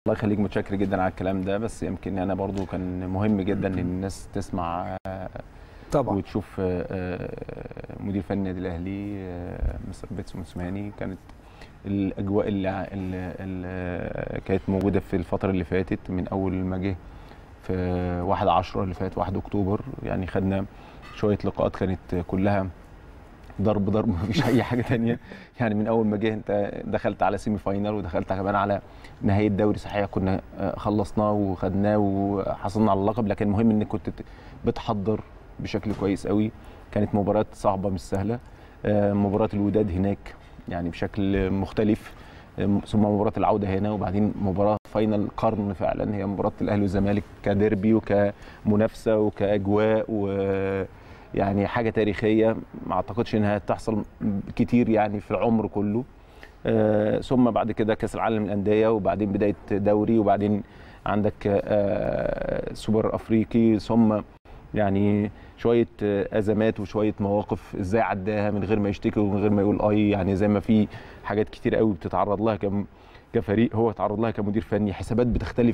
الله يخليك، متشكر جدا على الكلام ده. بس يمكن انا برضو كان مهم جدا ان الناس تسمع طبعا وتشوف مدير فني النادي الاهلي مستر بيتسو موسيماني. كانت الاجواء اللي كانت موجوده في الفتره اللي فاتت من اول ما جه في 1/10 اللي فات 1 اكتوبر. يعني خدنا شويه لقاءات كانت كلها ضرب مفيش اي حاجه ثانيه. يعني من اول ما جه انت دخلت على سيمي فاينال ودخلت كمان على نهائي الدوري. صحيح كنا خلصناه وخدناه وحصلنا على اللقب، لكن المهم انك كنت بتحضر بشكل كويس قوي. كانت مباراه صعبه مش سهله. مباراه الوداد هناك يعني بشكل مختلف، ثم مباراه العوده هنا، وبعدين مباراه فاينل قرن فعلا هي مباراه الاهلي والزمالك كديربي وكمنافسه وكاجواء يعني حاجه تاريخيه ما اعتقدش انها تحصل كتير يعني في العمر كله. ثم بعد كده كاس العالم للانديه، وبعدين بدايه دوري، وبعدين عندك سوبر افريقي، ثم يعني شويه ازمات وشويه مواقف ازاي عداها من غير ما يشتكي ومن غير ما يقول يعني زي ما في حاجات كتير قوي بتتعرض لها كفريق هو اتعرض لها كمدير فني. حسابات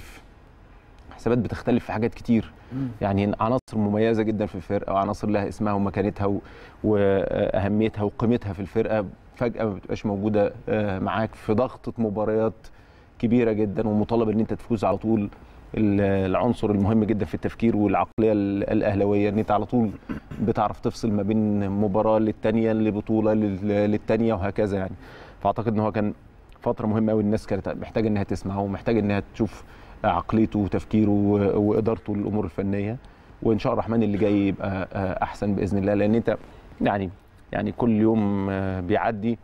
بتختلف في حاجات كتير. يعني عناصر مميزه جدا في الفرقه وعناصر لها اسمها ومكانتها واهميتها وقيمتها في الفرقه فجاه ما بتبقاش موجوده معاك في ضغطه مباريات كبيره جدا ومطالب ان انت تفوز على طول. العنصر المهم جدا في التفكير والعقليه الاهلاويه ان انت على طول بتعرف تفصل ما بين مباراه للثانيه لبطوله للثانيه وهكذا يعني. فاعتقد ان هو كان فتره مهمه قوي. الناس كانت محتاجه انها تسمعه ومحتاجه انها تشوف عقليته وتفكيره وادارته للامور الفنيه. وان شاء الله الرحمن اللي جاي يبقى احسن باذن الله، لان انت يعني كل يوم بيعدي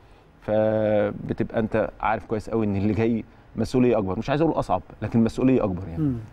فبتبقى انت عارف كويس قوي ان اللي جاي مسؤوليه اكبر. مش عايز اقول اصعب، لكن مسؤوليه اكبر يعني.